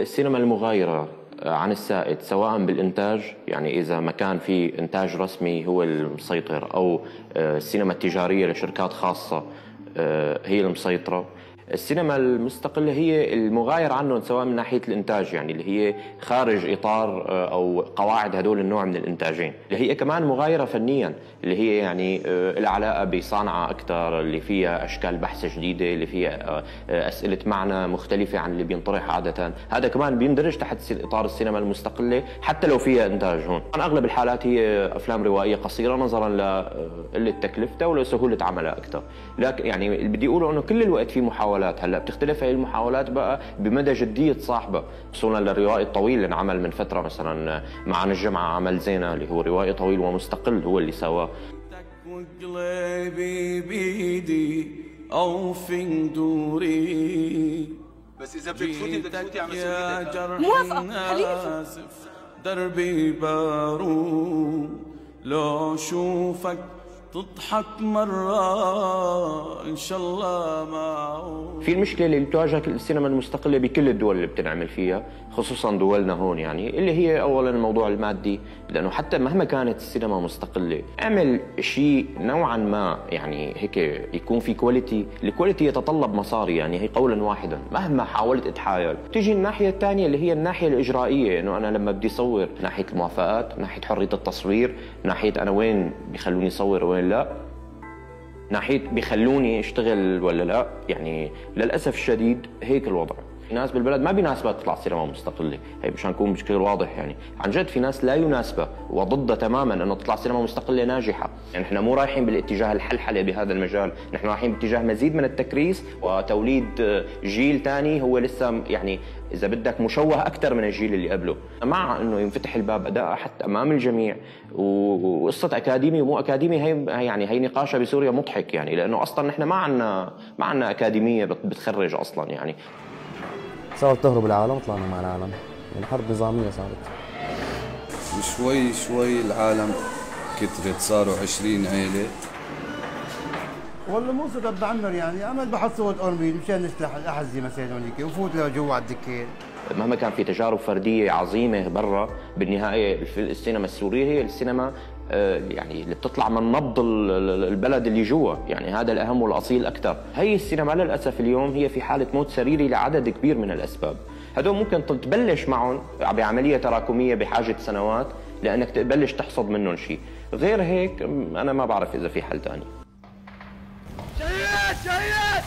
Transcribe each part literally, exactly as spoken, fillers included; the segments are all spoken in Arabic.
السينما المغايرة عن السائد سواء بالإنتاج، يعني إذا ما كان في إنتاج رسمي هو المسيطر، أو السينما التجارية لشركات خاصة هي المسيطرة. السينما المستقلة هي المغاير عنهم سواء من ناحية الإنتاج، يعني اللي هي خارج إطار أو قواعد هدول النوع من الإنتاجين، اللي هي كمان مغايرة فنيا، اللي هي يعني لها علاقة بصنعة أكثر، اللي فيها أشكال بحث جديدة، اللي فيها أسئلة معنى مختلفة عن اللي بينطرح عادة. هذا كمان بيندرج تحت إطار السينما المستقلة حتى لو فيها إنتاج. هون أغلب الحالات هي أفلام روائية قصيرة نظرا لقلة تكلفتها ولسهولة عملها أكثر. لكن يعني اللي بدي أقوله إنه كل الوقت في محاولات، هلا بتختلف هي المحاولات بقى بمدى جدية صاحبها، خصوصا للروائي الطويل اللي انعمل من فترة، مثلا مع الجمعة عمل زينة اللي هو روائي طويل ومستقل هو اللي سواه. وقلبي بيدي او في ندوري، بس اذا بدك تفوتي بدك تفوتي على مسؤوليتك. موافقة خليني دربي بارود لو شوفك تضحك مرة إن شاء الله معه. في المشكلة اللي بتواجه السينما المستقلة بكل الدول اللي بتنعمل فيها، خصوصا دولنا هون، يعني اللي هي أولا الموضوع المادي، لأنه حتى مهما كانت السينما مستقلة اعمل شيء نوعا ما يعني هيك يكون في كواليتي. الكواليتي يتطلب مصاري، يعني هي قولا واحدا مهما حاولت اتحايل. تيجي الناحية الثانية اللي هي الناحية الإجرائية، إنه أنا لما بدي أصور ناحية الموافقات، ناحية حرية التصوير، ناحية أنا وين بيخلوني أصور وين لا، ناحية بيخلوني اشتغل ولا لا. يعني للأسف الشديد هيك الوضع. في ناس بالبلد ما بيناسبها تطلع سينما مستقلة، هي مشان نكون بشكل واضح، يعني عن جد في ناس لا يناسبها وضدها تماما انه تطلع سينما مستقلة ناجحة. يعني احنا مو رايحين بالاتجاه الحلحلة بهذا المجال، نحن رايحين باتجاه مزيد من التكريس وتوليد جيل ثاني هو لسه يعني اذا بدك مشوه اكثر من الجيل اللي قبله، مع انه ينفتح الباب اداء حتى امام الجميع. وقصة اكاديمي ومو اكاديمي هي يعني هي نقاشها بسوريا مضحك، يعني لانه اصلا نحن ما عندنا ما عندنا اكاديمية بتخرج اصلا. يعني صارت تهرب العالم، طلعنا مع العالم، يعني حرب نظامية صارت. شوي شوي العالم كترت، صاروا عشرين عيلة. والله مو صدق بعمر، يعني عمل بحط صوت أرميل مشان نسلح الأحذية مثلا هونيك وفوت لجوا على الدكين. مهما كان في تجارب فردية عظيمة برا، بالنهاية السينما السورية هي السينما يعني اللي بتطلع من نبض البلد اللي جوا، يعني هذا الأهم والأصيل أكثر. هي السينما للأسف اليوم هي في حالة موت سريري لعدد كبير من الأسباب. هدول ممكن تبلش معهم بعملية تراكمية بحاجة سنوات لأنك تبلش تحصد منهم شيء، غير هيك أنا ما بعرف إذا في حل ثاني. شهيد شهيد.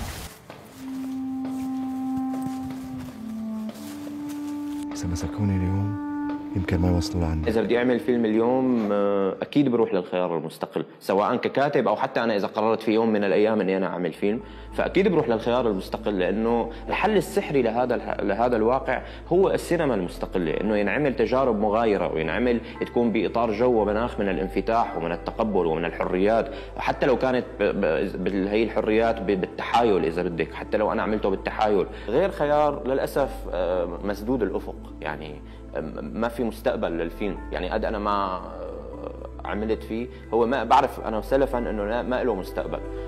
إذا مسكوني اليوم يمكن ما يوصلوا لعندي. إذا بدي أعمل فيلم اليوم أكيد بروح للخيار المستقل، سواء ككاتب أو حتى أنا إذا قررت في يوم من الأيام إني أنا أعمل فيلم، فأكيد بروح للخيار المستقل، لأنه الحل السحري لهذا لهذا الواقع هو السينما المستقلة، إنه ينعمل تجارب مغايرة وينعمل تكون بإطار جو ومناخ من الانفتاح ومن التقبل ومن الحريات، حتى لو كانت هي الحريات بالتحايل إذا بدك، حتى لو أنا عملته بالتحايل. غير خيار للأسف مسدود الأفق، يعني ما في مستقبل للفيلم. يعني قد انا ما عملت فيه هو ما بعرف انا سلفا انه ما له مستقبل.